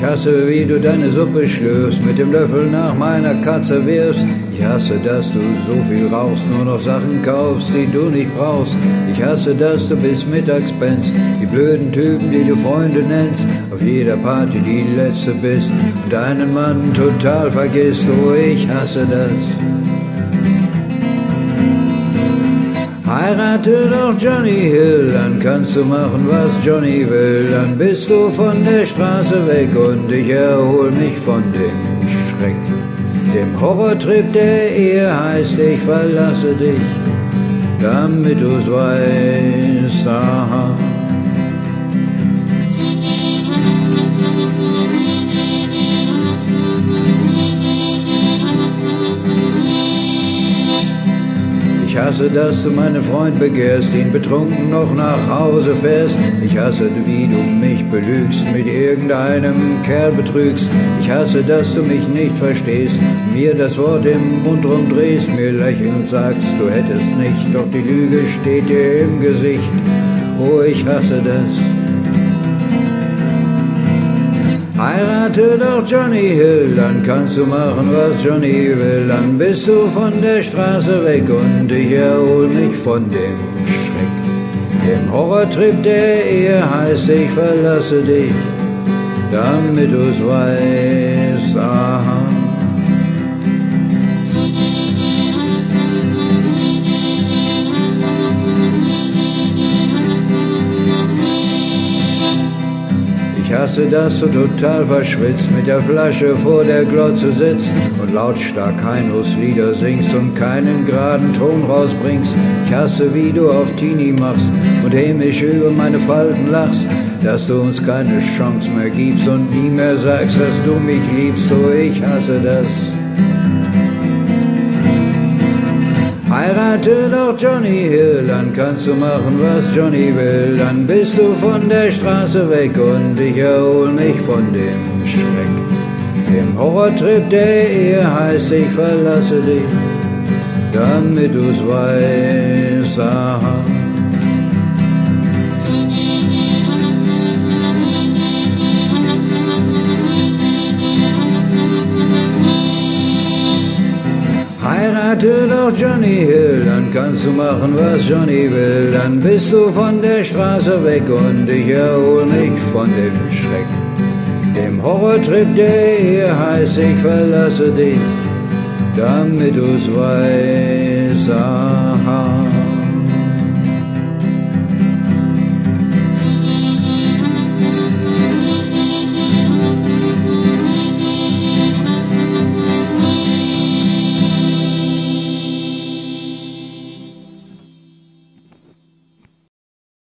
Ich hasse, wie du deine Suppe schlürfst, mit dem Löffel nach meiner Katze wirfst. Ich hasse, dass du so viel rauchst, nur noch Sachen kaufst, die du nicht brauchst. Ich hasse, dass du bis mittags pennst, die blöden Typen, die du Freunde nennst, auf jeder Party die letzte bist und deinen Mann total vergisst. Oh, ich hasse das. Heirate doch Johnny Hill, dann kannst du machen, was Johnny will. Dann bist du von der Straße weg und ich erhol mich von dem Schreck. Dem Horrortrip der Ehe heißt, ich verlasse dich, damit du's weißt, aha. Ich hasse, dass du meinen Freund begehrst, ihn betrunken noch nach Hause fährst. Ich hasse, wie du mich belügst, mit irgendeinem Kerl betrügst. Ich hasse, dass du mich nicht verstehst, mir das Wort im Mund rumdrehst, mir lächelnd sagst, du hättest nicht, doch die Lüge steht dir im Gesicht. Oh, ich hasse das. Heirate doch Johnny Hill, dann kannst du machen, was Johnny will. Dann bist du von der Straße weg und ich erhol mich von dem Schreck. Dem Horrortrip der Ehe heißt, ich verlasse dich, damit du's weißt, aha. Ich hasse, dass du total verschwitzt mit der Flasche vor der Glotze sitzt und lautstark Heinrichs-Lieder singst und keinen geraden Ton rausbringst. Ich hasse, wie du auf Teenie machst und hämisch über meine Falten lachst, dass du uns keine Chance mehr gibst und nie mehr sagst, dass du mich liebst. Oh, ich hasse das. Heirate doch Johnny Hill, dann kannst du machen, was Johnny will. Dann bist du von der Straße weg und ich erhol mich von dem Schreck. Dem Horrortrip der Ehe heißt, ich verlasse dich, damit du's weißt, aha. Heirate doch Johnny Hill, dann kannst du machen, was Johnny will. Dann bist du von der Straße weg und ich erhol mich von dem Schreck. Dem Horrortrip der Ehe heißt, ich verlasse dich, damit du's weißt, aha.